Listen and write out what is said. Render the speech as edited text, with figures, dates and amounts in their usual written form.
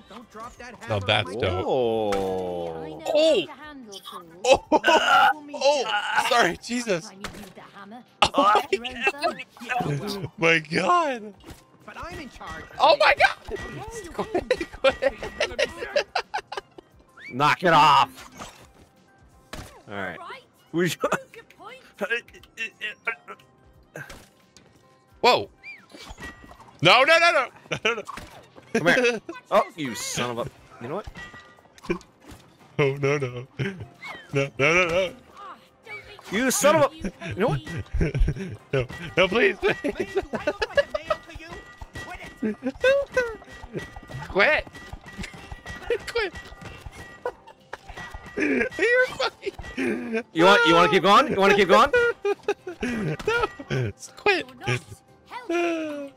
don't drop that Now hammer that's on my dope. Oh. Oh! Oh! Sorry, Jesus. Oh my God. But I'm in charge. Oh my God. Quit. Knock it off. All right. Whoa. No. Come here. Oh, you son of a. You know what? Oh, no. No. You son of a. You know what? No, please. Do I look like a nail to you? Quit it. Quit. You're fucking. You want to keep going? You want to keep going? No. Quit.